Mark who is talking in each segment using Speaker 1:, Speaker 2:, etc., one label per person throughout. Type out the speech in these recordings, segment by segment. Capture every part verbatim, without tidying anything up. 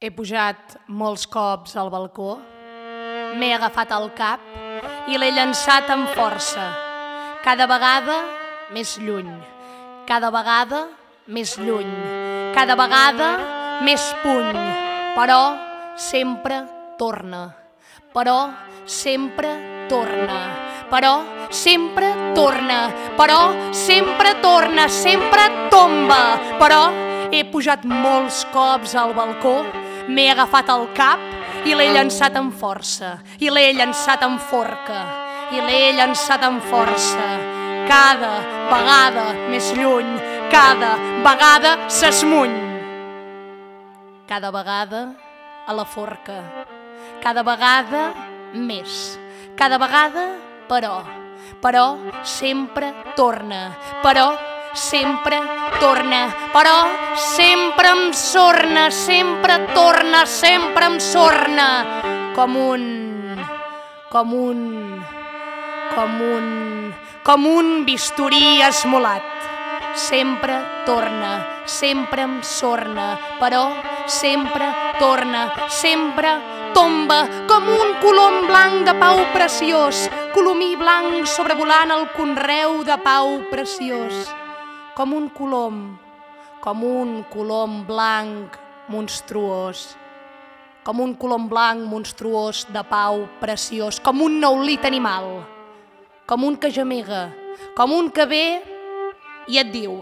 Speaker 1: He pujat molts cops al balcó, m'he agafat al cap i l'he llançat amb força. Cada vegada més lluny, cada vegada més lluny, cada vegada més puny. Però sempre torna, però sempre torna, però sempre torna, però sempre torna, sempre tomba. Però he pujat molts cops al balcó, m'he agafat al cap i l'he llançat amb força, i l'he llançat amb forca, i l'he llançat amb força. Cada vegada més lluny, cada vegada s'esmuny. Cada vegada a la forca, cada vegada més, cada vegada però, però sempre torna, però sempre torna, però sempre em sorna, sempre torna, sempre em sorna, com un, com un, com un, com un bisturí esmolat. Sempre torna, sempre em sorna, però sempre torna, sempre tomba, com un colom blanc de pau preciós, colomí blanc sobrevolant el conreu de pau preciós. Com un colom, com un colom blanc monstruós, com un colom blanc monstruós de pau preciós, com un naulit animal, com un que gemega, com un que ve i et diu: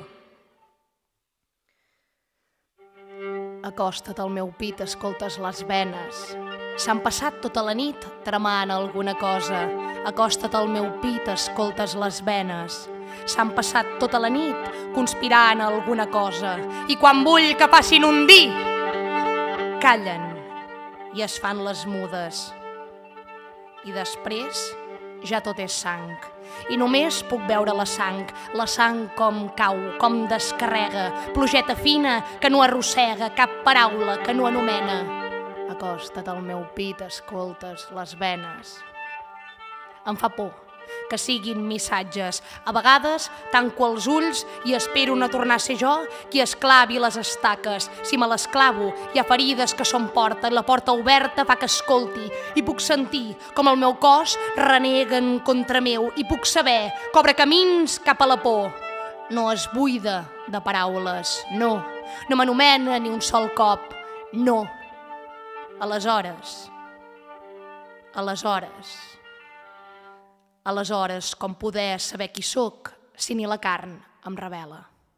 Speaker 1: acosta't al meu pit, escoltes les venes. S'han passat tota la nit tramant alguna cosa. Acosta't al meu pit, escoltes les venes. S'han passat tota la nit conspirant alguna cosa. I quan vull que facin un dir, callen i es fan les mudes. I després ja tot és sang. I només puc veure la sang, la sang com cau, com descarrega, plogeta fina que no arrossega, cap paraula que no anomena. Acosta't al meu pit, escoltes les venes. Em fa por que siguin missatges. A vegades tanco els ulls i espero no tornar a ser jo qui esclavi les estaques. Si me l'esclavo, hi ha ferides que són porta i la porta oberta fa que escolti. I puc sentir com el meu cos reneguen contra meu i puc saber que obre camins cap a la por. No es buida de paraules, no. No m'anomena ni un sol cop, no. Aleshores, aleshores... Aleshores, com poder saber qui sóc si ni la carn em revela?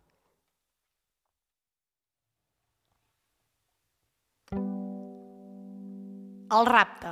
Speaker 1: El rapte.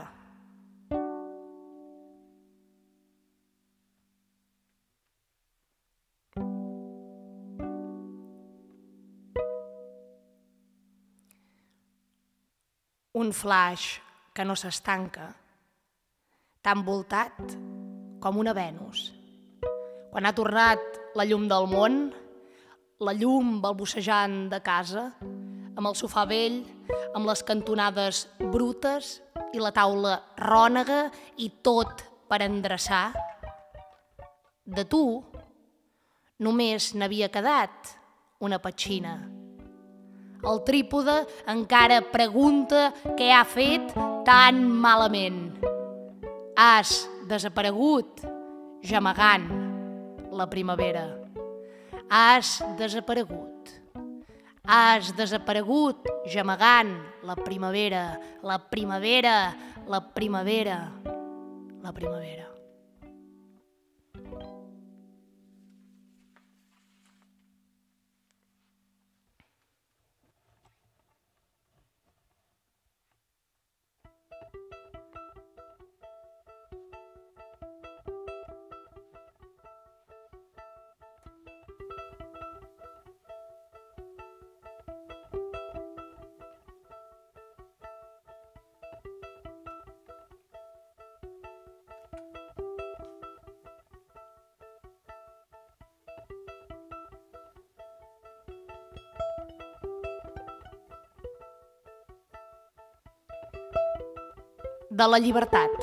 Speaker 1: Un flaix que no s'estanca, tan voltat com una Venus. Quan ha tornat la llum del món, la llum balbucejant de casa, amb el sofà vell, amb les cantonades brutes i la taula rònega i tot per endreçar, de tu només n'havia quedat una petxina. El trípode encara pregunta què ha fet tan malament. Has desaparegut gemegant la primavera. Has desaparegut. Has desaparegut gemegant la primavera, la primavera, la primavera, la primavera. De la llibertat.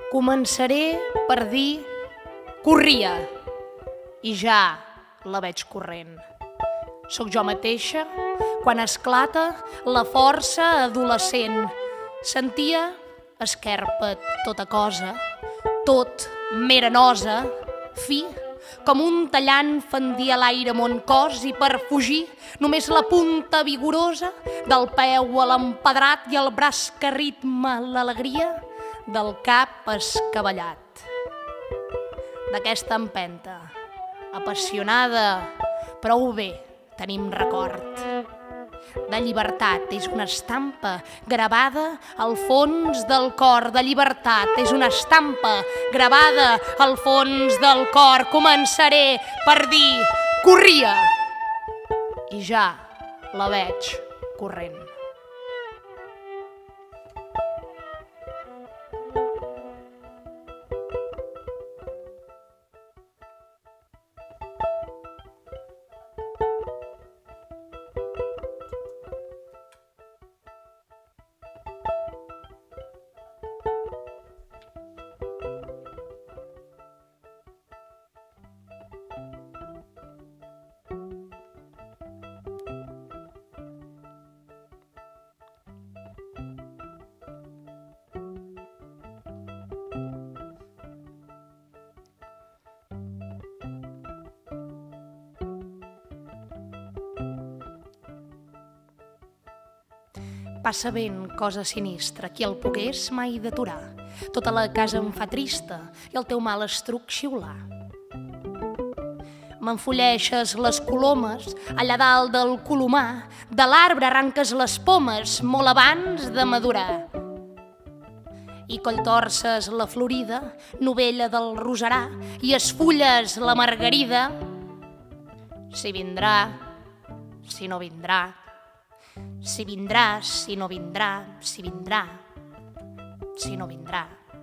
Speaker 1: Començaré per dir corria i ja la veig corrent. Soc jo mateixa quan esclata la força adolescent. Sentia esquerpa tota cosa, tot merenosa, fi, com un tallant fendia l'aire mon cos i per fugir només la punta vigorosa del peu a l'empedrat i el braç que ritma l'alegria del cap escavallat. D'aquesta empenta, apassionada, prou bé tenim record. De llibertat és una estampa gravada al fons del cor. De llibertat és una estampa gravada al fons del cor. Començaré per dir corria i ja la veig corrent. Passa vent, cosa sinistra, qui el pogués mai d'aturar. Tota la casa em fa trista i el teu mal estruc xiular. M'enfolleixes les colomes allà dalt del colomar, de l'arbre arranques les pomes molt abans de madurar. I colltorces la florida, novella del roserà, i esfulles la margarida. Si vindrà, si no vindrà, si vindrà, si no vindrà, si vindrà, si no vindrà.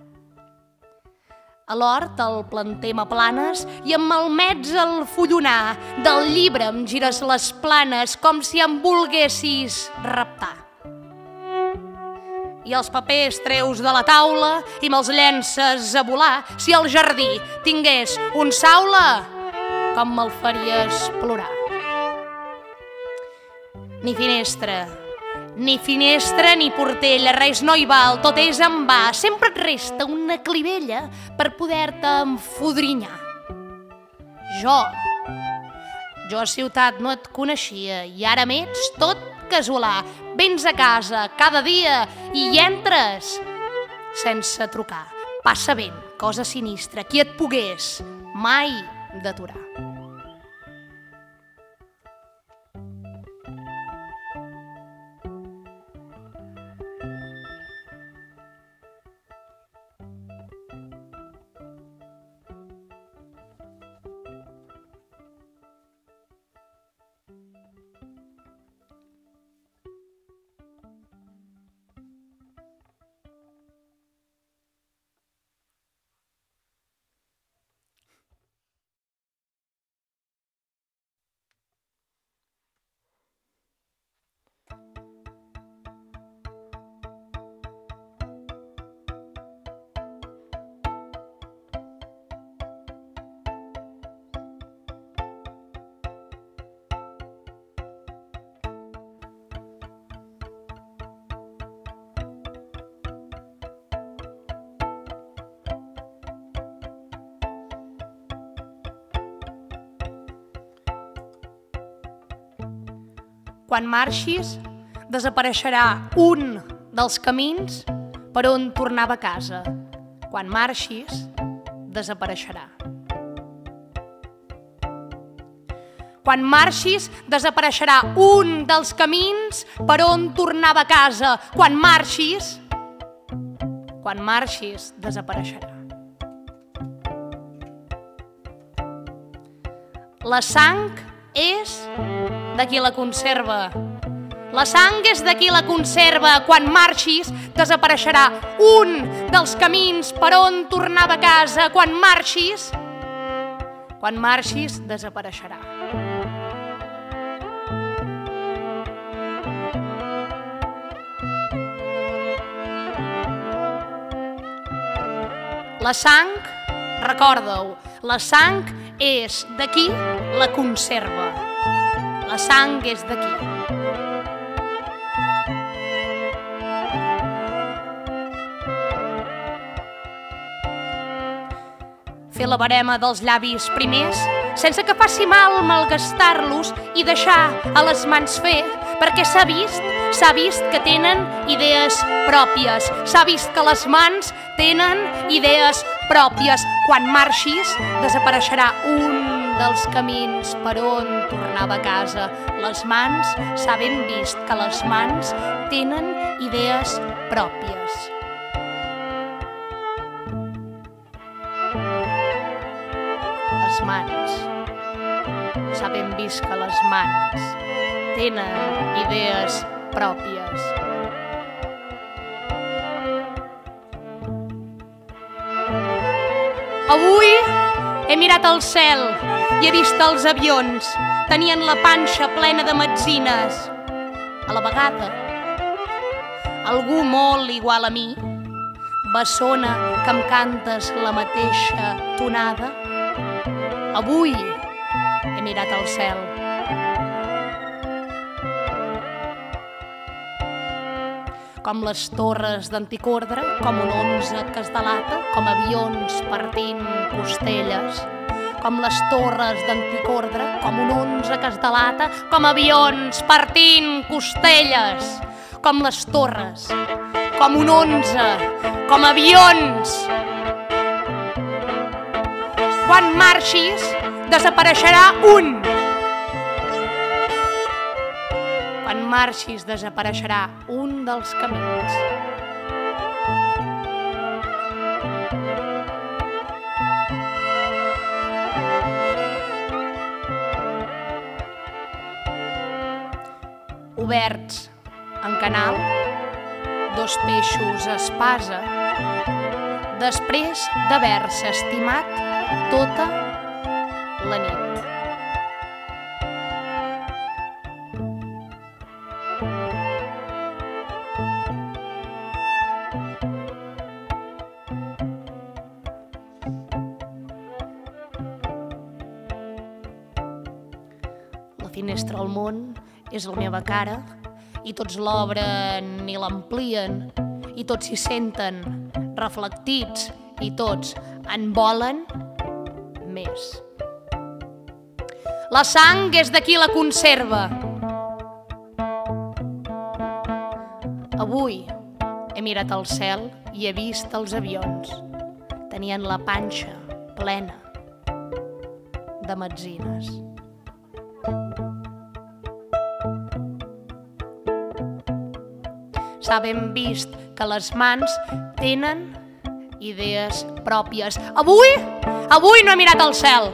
Speaker 1: A l'hort el planter m'aplanes i em malmets el follonar. Del llibre em gires les planes com si em volguessis raptar. I els papers treus de la taula i me'ls llences a volar. Si el jardí tingués un saula, com me'l faries plorar. Ni finestra, ni finestra ni portella, res no hi val, tot és en va. Sempre et resta una clivella per poder-te enfodrinyar. Jo, jo a ciutat no et coneixia i ara m'ets tot casolà. Vens a casa cada dia i hi entres sense trucar. Passa vent, cosa sinistra, qui et pogués mai d'aturar. Quan marxis, desapareixerà un dels camins per on tornava a casa. Quan marxis, desapareixerà. Quan marxis, desapareixerà un dels camins per on tornava a casa. Quan marxis, quan marxis, desapareixerà. La sang és de qui la conserva. La sang és de qui la conserva. Quan marxis, desapareixerà un dels camins per on tornava a casa. Quan marxis, quan marxis, desapareixerà. La sang, recorda-ho, la sang és d'aquí la conserva. La sang és d'aquí. Fer la barema dels llavis primers sense que faci mal malgastar-los i deixar a les mans fer, perquè s'ha vist, s'ha vist que tenen idees pròpies, s'ha vist que les mans tenen idees pròpies. Quan marxis, desapareixerà un dels camins per on tornava a casa. Les mans, s'ha ben vist que les mans tenen idees pròpies. Les mans, s'ha ben vist que les mans tenen idees pròpies. Avui he mirat al cel i he vist els avions. Tenien la panxa plena de metzines. A la vegada, algú molt igual a mi, bessona que em cantes la mateixa tonada. Avui he mirat al cel. Com les torres d'Anticordre, com un onze que es delata, com avions partint costelles. Com les torres d'Anticordre, com un onze que es delata, com avions partint costelles. Com les torres, com un onze, com avions. Quan marxis, desapareixerà un. Quan marxis, desapareixerà un dels camins. Oberts en canal, dos peixos a espasa, després d'haver-se estimat tota la nit. La finestra al món és la meva cara i tots l'obren i l'amplien i tots s'hi senten reflectits i tots en volen més. La sang és d'aquí la conserva. Avui he mirat al cel i he vist els avions. Tenien la panxa plena de metzines. S'ha ben vist que les mans tenen idees pròpies. Avui, avui no he mirat al cel.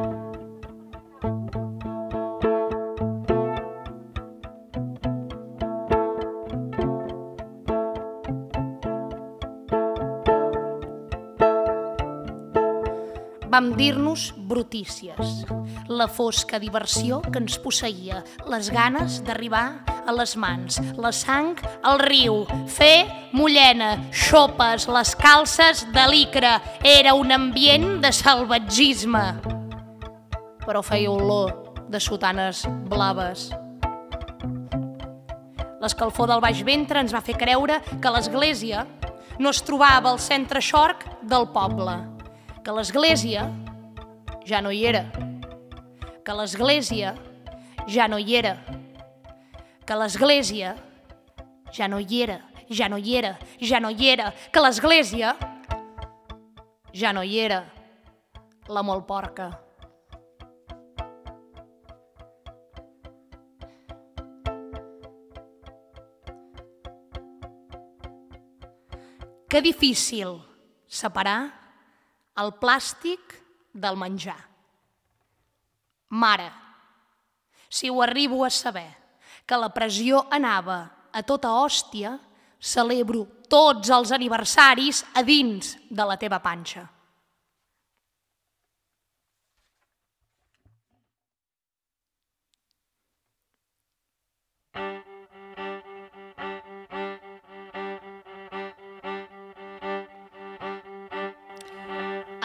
Speaker 1: Vam dir-nos brutícies, la fosca diversió que ens posseïa, les ganes d'arribar a les mans, la sang al riu, fer mullena, xopes, les calces de licra. Era un ambient de salvatgisme, però feia olor de sotanes blaves. L'escalfor del baix ventre ens va fer creure que l'església no es trobava al centre xorc del poble, que l'església ja no hi era, que l'església ja no hi era, que l'església ja no hi era, ja no hi era, ja no hi era, que l'església ja no hi era, la molt porca. Que difícil separar el plàstic del menjar. Mare, si ho arribo a saber, que la pressió anava a tota hòstia, celebro tots els aniversaris a dins de la teva panxa.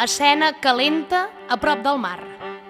Speaker 1: escena calenta a prop del mar.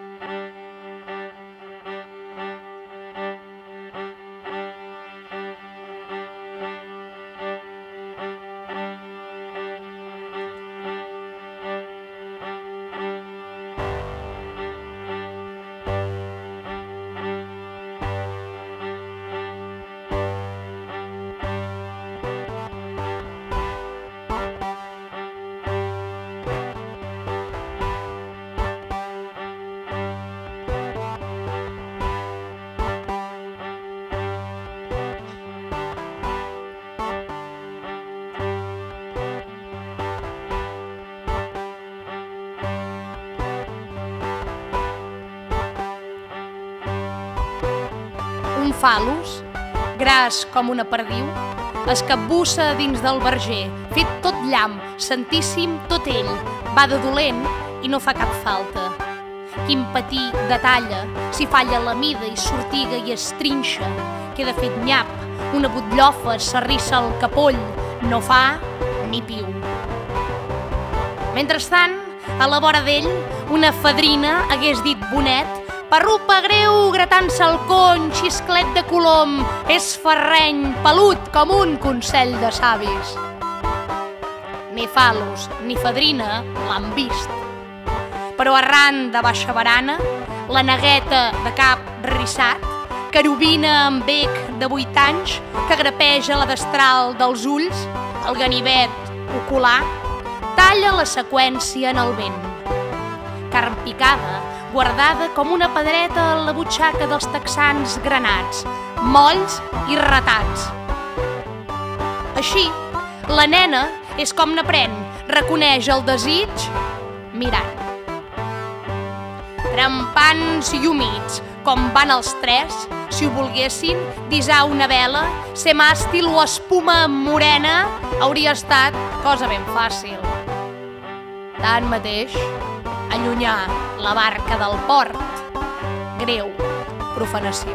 Speaker 1: Un fal·lus, gras com una perdiu, es capbussa dins del verger, fet tot llamp, santíssim tot ell, va de dolent i no fa cap falta. Quin patí detalla, si falla la mida i sortiga i es trinxa, queda fet nyap, una butllofa s'arrissa al capoll, no fa ni piu. Mentrestant, a la vora d'ell, una fadrina hagués dit bonet, parrupa greu, gratant-se el cony, xisclet de colom, és ferreny, pelut com un consell de savis. Ni fal·lus ni fadrina l'han vist. Però arran de baixa barana, la negueta de cap rissat, carobina amb bec de vuit anys, que grapeja la destral dels ulls, el ganivet ocular, talla la seqüència en el vent. Carn picada, guardada com una pedreta a la butxaca dels texans granats, molls i ratats. Així, la nena és com n'aprèn, reconeix el desig mirant. Trempants i humits, com van els tres, si ho volguessin, disar una vela, ser màstil o espuma morena, hauria estat cosa ben fàcil. Tanmateix, allunyar la barca del port, greu profanació.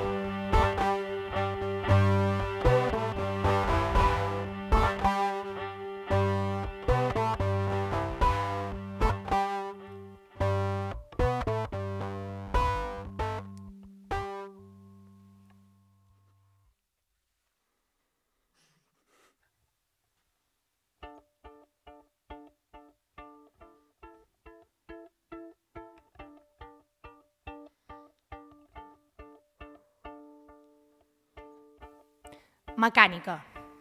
Speaker 1: Mecànica.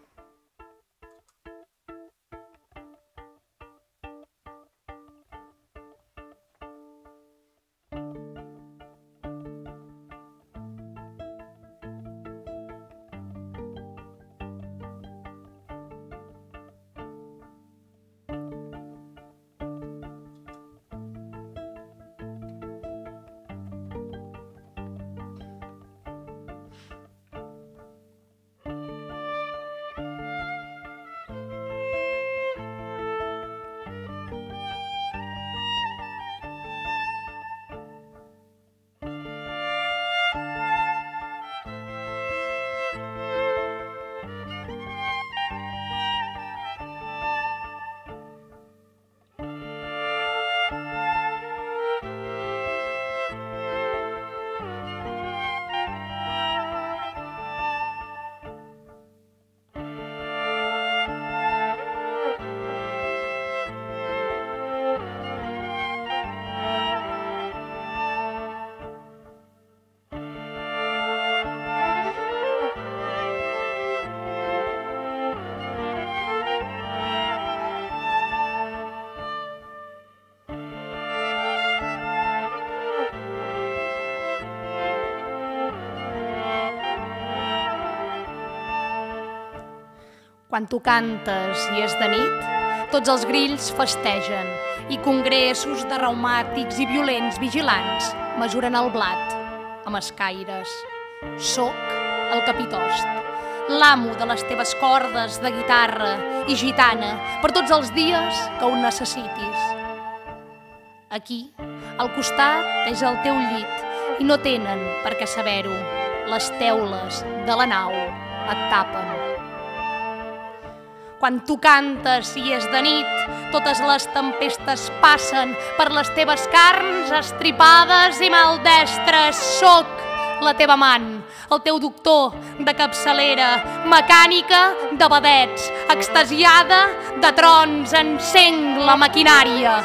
Speaker 1: Quan tu cantes i és de nit, tots els grills festegen i congressos de reumàtics i violents vigilants mesuren el blat amb escaires. Soc el capitost, l'amo de les teves cordes de guitarra i gitana per tots els dies que ho necessitis. Aquí, al costat, és el teu llit i no tenen per què saber-ho. Les teules de la nau et tapen. Quan tu cantes i és de nit, Totes les tempestes passen per les teves carns estripades i maldestres. Soc la teva amant, el teu doctor de capçalera, mecànica de vedets, extasiada de trons, encenc la maquinària.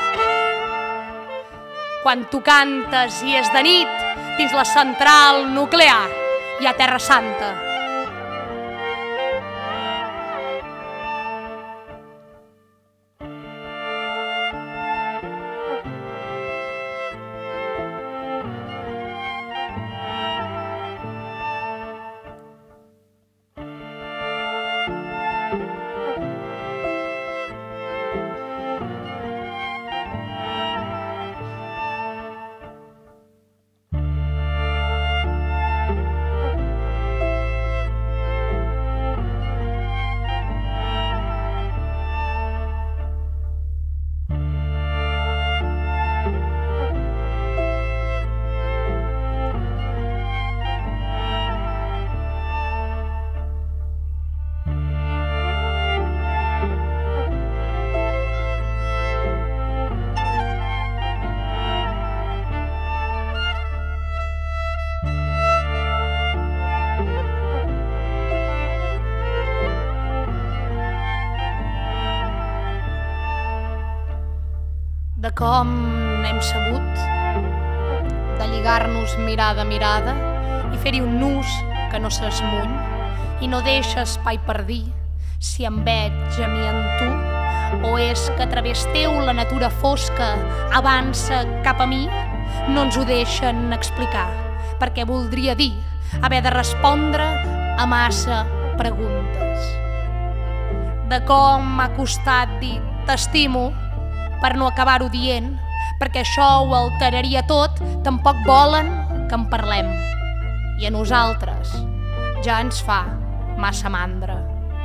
Speaker 1: Quan tu cantes i és de nit, dins la central nuclear hi ha Terra Santa. De com n'hem sabut de lligar-nos mirada a mirada i fer-hi un nus que no s'esmuny i no deixa espai per dir si em veig a mi en tu o és que a través teu la natura fosca avança cap a mi. No ens ho deixen explicar perquè voldria dir haver de respondre a massa preguntes. De com m'ha costat dir t'estimo per no acabar-ho dient, perquè això ho alteraria tot, tampoc volen que en parlem. I a nosaltres ja ens fa massa mandra.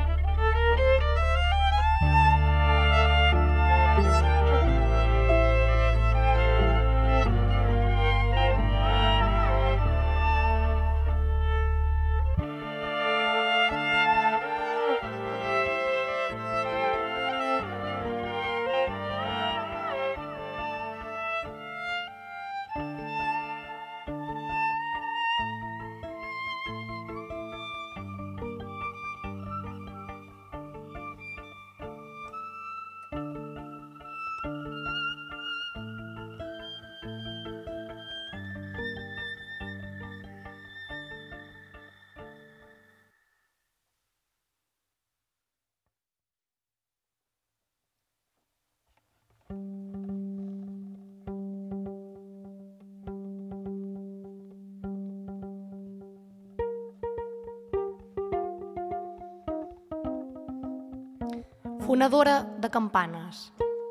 Speaker 1: Fonedora de campanes.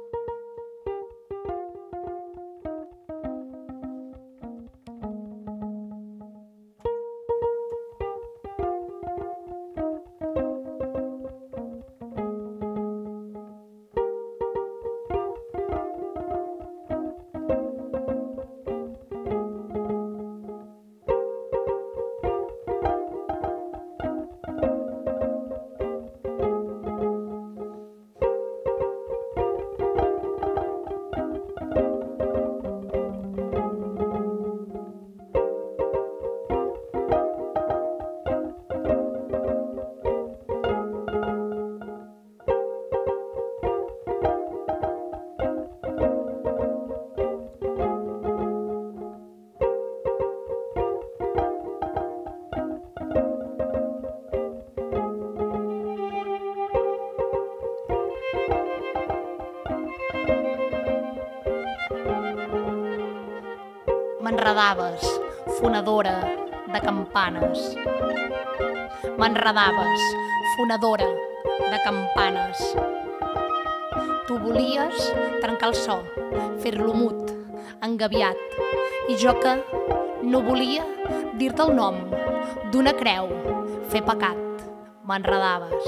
Speaker 1: M'enredaves, fonedora de campanes. M'enredaves, fonedora de campanes. Tu volies trencar el so, fer-lo mut, engabiat, i jo que no volia dir-te el nom d'una creu, fer pecat. M'enredaves.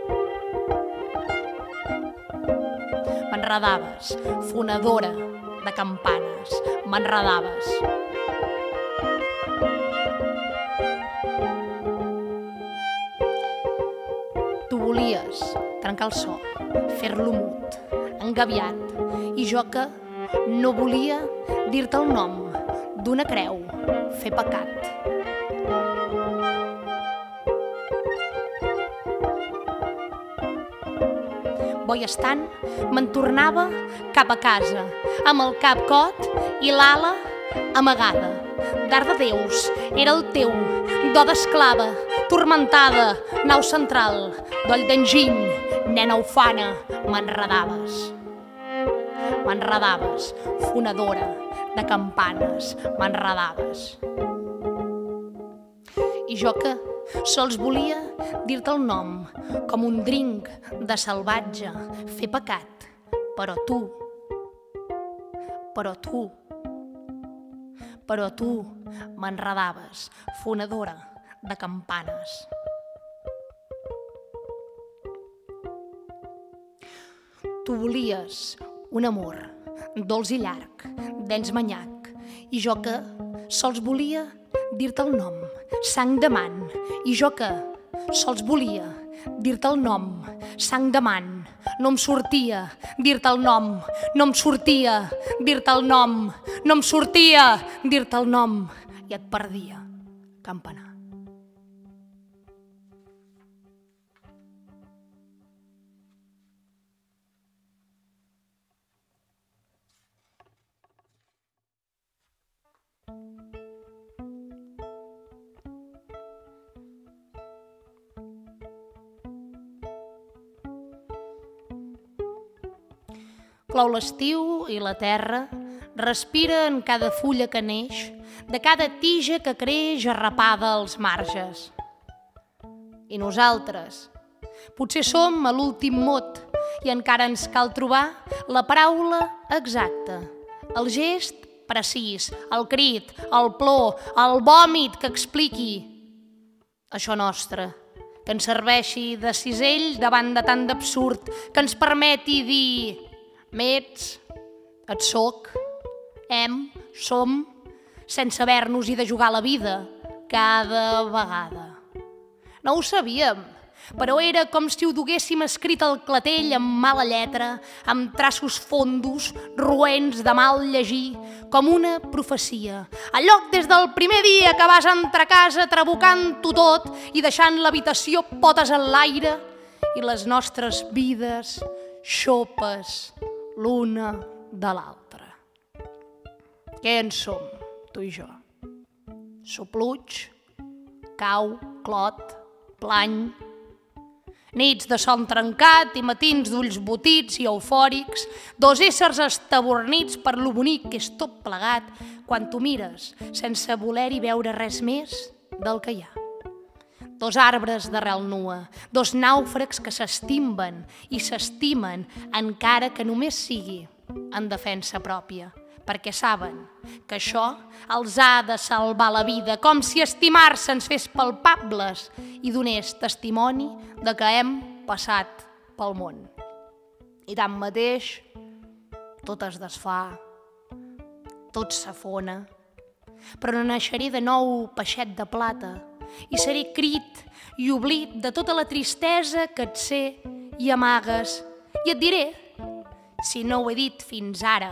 Speaker 1: M'enredaves, fonedora de campanes. M'enredaves. Tu volies trencar el so, fer-lo mut, engaviat, i jo que no volia dir-te el nom d'una creu fer pecat. Bo i estant, me'n tornava cap a casa, amb el cap cot i l'ala amagada. D'art de Déus era el teu, do d'esclava, turmentada, nau central, doll d'enginy, nena ufana, m'enredaves. M'enredaves, fonedora de campanes, m'enredaves. I jo que sols volia dir-te el nom, com un drink de salvatge, fer pecat, però tu, però tu, però tu m'enredaves, fonedora de campanes. Tu volies un amor dolç i llarg, dens manyac, i jo que sols volia dir-te el nom, sang de man, i jo que sols volia dir-te el nom, sang de man, no em sortia dir-te el nom, no em sortia dir-te el nom, no em sortia dir-te el nom, i et perdia, campanar. Clou l'estiu i la terra respira en cada fulla que neix, de cada tija que creix arrapada als marges. I nosaltres, potser som a l'últim mot i encara ens cal trobar la paraula exacta, el gest precís, el crit, el plor, el vòmit que expliqui això nostre, que ens serveixi de cisell davant de tant d'absurd, que ens permeti dir m'ets, et soc, hem, som, sense haver-nos-hi de jugar la vida cada vegada. No ho sabíem, però era com si ho duguéssim escrit al clatell amb mala lletra, amb traços fondos, roents de mal llegir, com una profecia. Al lloc des del primer dia que vas entrar a casa trabucant-ho tot i deixant l'habitació potes en l'aire i les nostres vides xopes l'una de l'altra. Què en som, tu i jo? Sopluig, cau, clot, plany, nits de son trencat i matins d'ulls botits i eufòrics, dos éssers estabornits per lo bonic que és tot plegat quan tu mires sense voler-hi veure res més del que hi ha. Dos arbres d'arrel nua, dos nàufrags que s'estimben i s'estimen encara que només sigui en defensa pròpia, perquè saben que això els ha de salvar la vida, com si estimar-se ens fes palpables i donés testimoni de que hem passat pel món. I tanmateix, tot es desfà, tot s'afona, però naixeré de nou peixet de plata i seré crit i oblit de tota la tristesa que et sé i amagues, i et diré, si no ho he dit fins ara,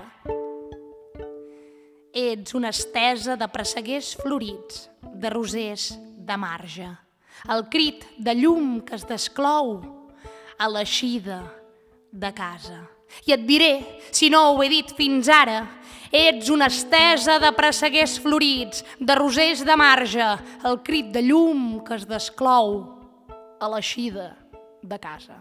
Speaker 1: ets una estesa de presseguers florits, de rosers de marge, el crit de llum que es desclou a l'eixida de casa. I et diré, si no ho he dit fins ara, ets una estesa de presseguers florits, de rosers de marge, el crit de llum que es desclou a l'eixida de casa.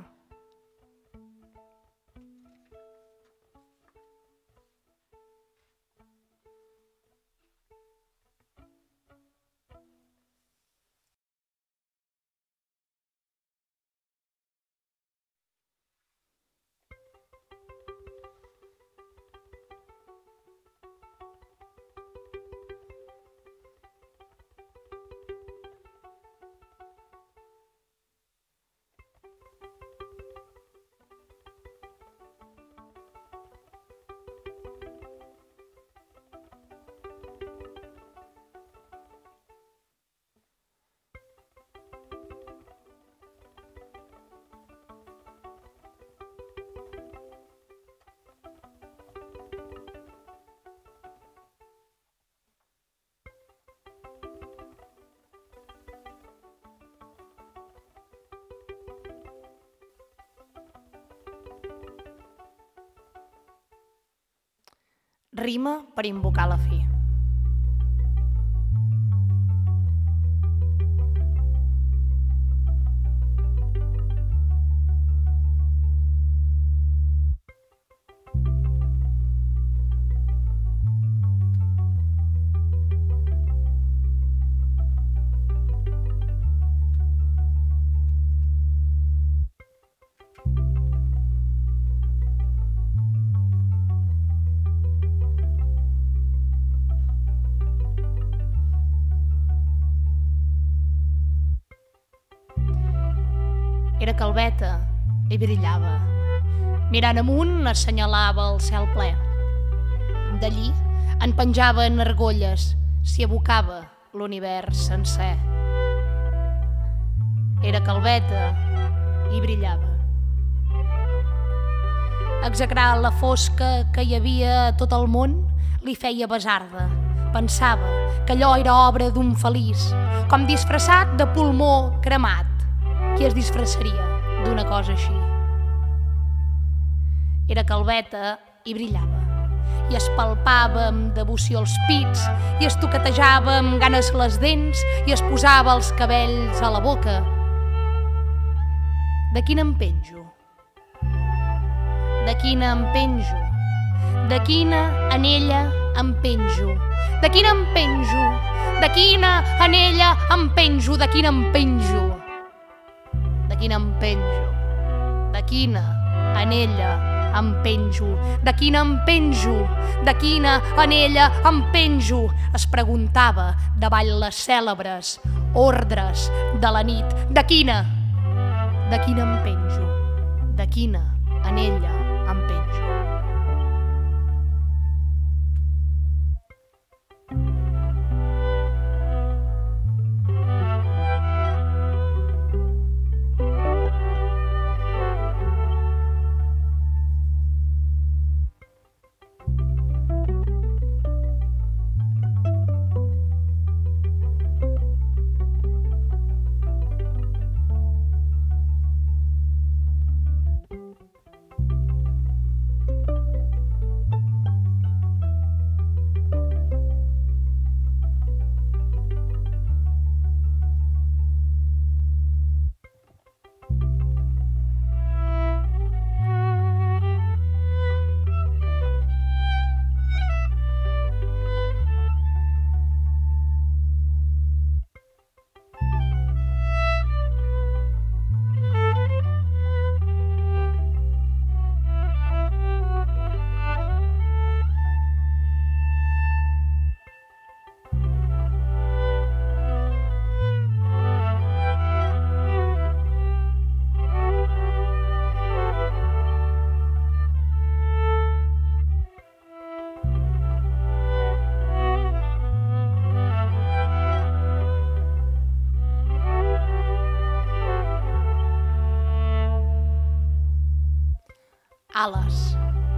Speaker 1: Rima per invocar la fi. Era calbeta i brillava. Mirant amunt assenyalava el cel ple. D'allí en penjaven argolles, s'hi abocava l'univers sencer. Era calbeta i brillava. Execrar la fosca que hi havia a tot el món li feia basarda. Pensava que allò era obra d'un feliç, com disfressat de pulmó cremat. Qui es disfressaria d'una cosa així? Era calbeta i brillava, i es palpava amb devoció els pits, i es toquetejava amb ganes les dents, i es posava els cabells a la boca. De quina em penjo? De quina em penjo? De quina anella em penjo? De quina em penjo? De quina anella em penjo? De quina em penjo? De quina em penjo? De quina anella em penjo? De quina em penjo? De quina anella em penjo? Es preguntava davall les cèlebres ordres de la nit. De quina? De quina em penjo? De quina anella em penjo? Ales.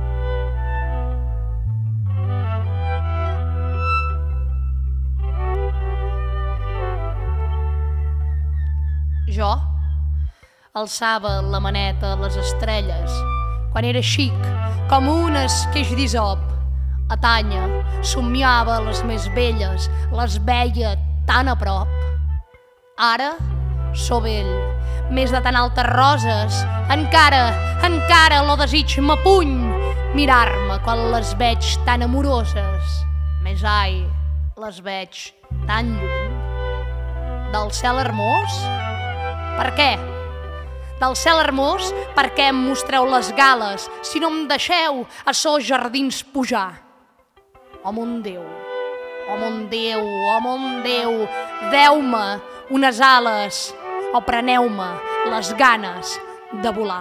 Speaker 1: Jo alçava la maneta a les estrelles quan era xic, com un esqueix d'isop. A Tanya somiava les més velles, les veia tan a prop. Ara so vell, més de tan altes roses, encara, encara lo desig m'apuny mirar-me quan les veig tan amoroses. Més ai, les veig tan lluny. Del cel hermós? Per què? Del cel hermós, per què em mostreu les gales si no em deixeu a sos jardins pujar? Oh mon Déu, oh mon Déu, oh mon Déu, deu-me unes ales o preneu-me les ganes de volar.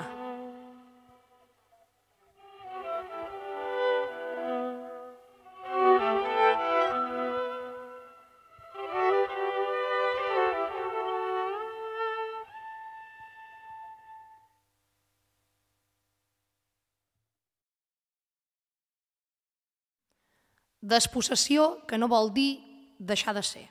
Speaker 1: Despossessió que no vol dir deixar de ser.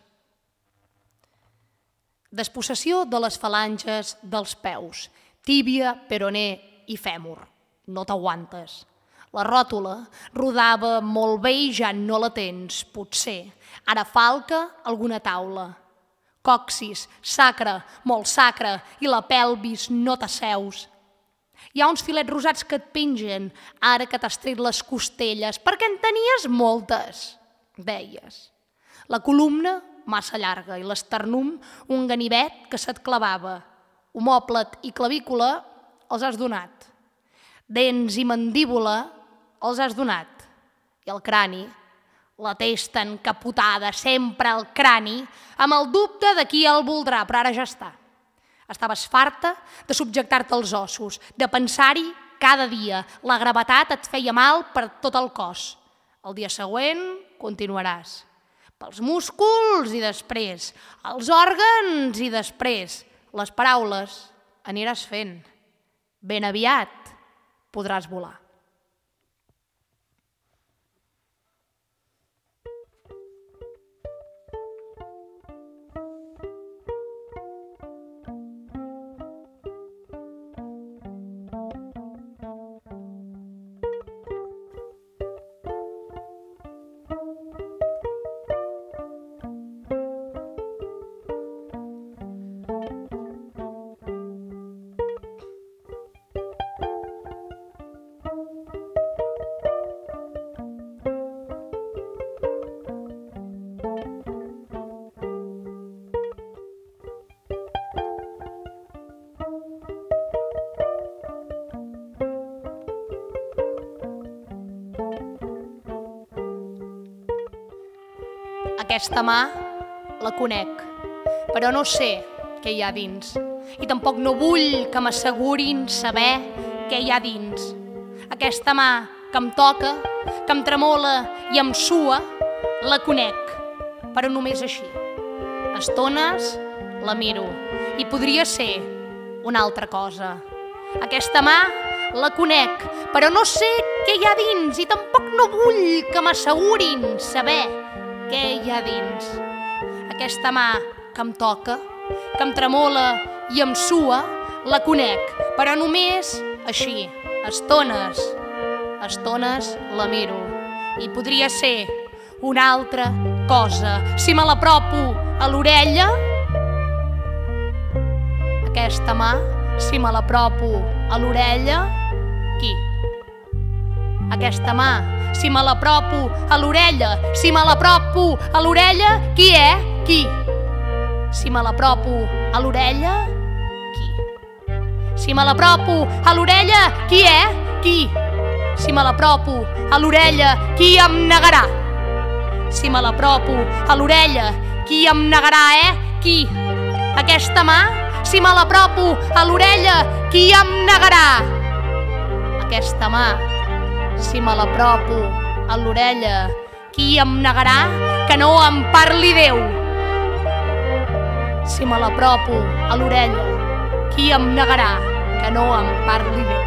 Speaker 1: Despossessió de les falanges dels peus, tíbia, peroné i fèmur. No t'aguantes. La ròtula rodava molt bé i ja no la tens, potser. Ara falca alguna taula. Coxis, sacre, molt sacre, i la pelvis no t'asseus. Hi ha uns filets rosats que et pengen, ara que t'has tret les costelles, perquè en tenies moltes, deies. La columna, massa llarga, i l'esternum, un ganivet que se't clavava. Omòplat i clavícula els has donat. Dents i mandíbula els has donat. I el crani, la testa encapotada, sempre al crani, amb el dubte de qui el voldrà, però ara ja està. Estaves farta de subjectar-te als ossos, de pensar-hi cada dia. La gravetat et feia mal per tot el cos. El dia següent continuaràs. Pels músculs i després, els òrgans i després, les paraules aniràs fent. Ben aviat podràs volar. Aquesta mà la conec, però no sé què hi ha dins. I tampoc no vull que m'assegurin saber què hi ha dins. Aquesta mà que em toca, que em tremola i em sua, la conec, però només així. Estones la miro i podria ser una altra cosa. Aquesta mà la conec, però no sé què hi ha dins i tampoc no vull que m'assegurin saber què hi ha dins. Aquesta mà que em toca, que em tremola i em sua, la conec, però només així. Estones, estones la miro i podria ser una altra cosa. Si me l'apropo a l'orella, aquesta mà, si me l'apropo a l'orella, qui? Aquesta mà, si me l'apropo a l'orella, si me l'apropo a l'orella, qui és? Qui? Si me l'apropo a l'orella, qui? Si me l'apropo a l'orella, qui és? Qui? Si me l'apropo a l'orella, qui em negarà? Si me l'apropo a l'orella, qui em negarà, eh? Qui? Aquesta mà, si me l'apropo a l'orella, qui em negarà? Aquesta mà, si me l'apropo a l'orella, qui em negarà que no em parli Déu? Si me l'apropo a l'orella, qui em negarà que no em parli Déu?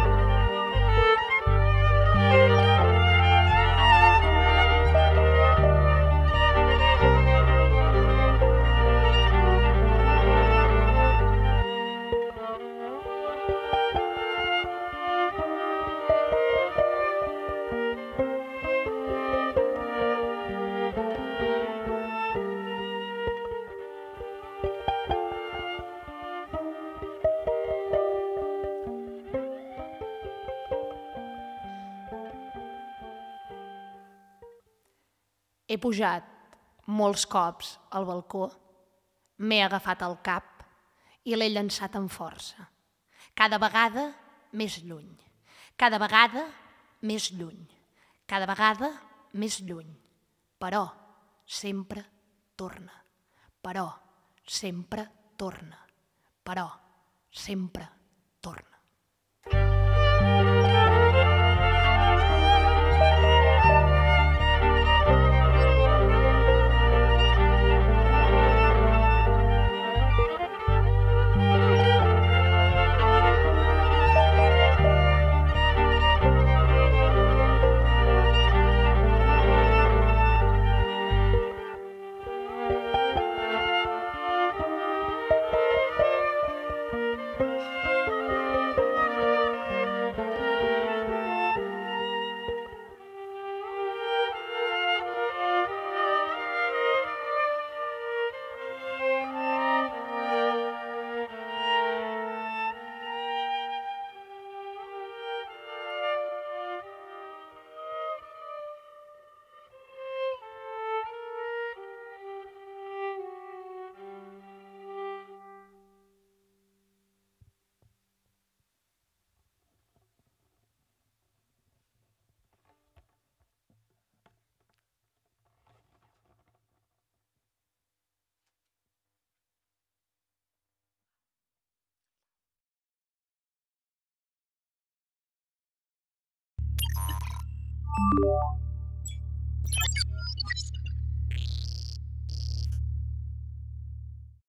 Speaker 1: He pujat molts cops al balcó, m'he agafat al cap i l'he llançat amb força. Cada vegada més lluny, cada vegada més lluny, cada vegada més lluny. Però sempre torna, però sempre torna, però sempre torna.
Speaker 2: you.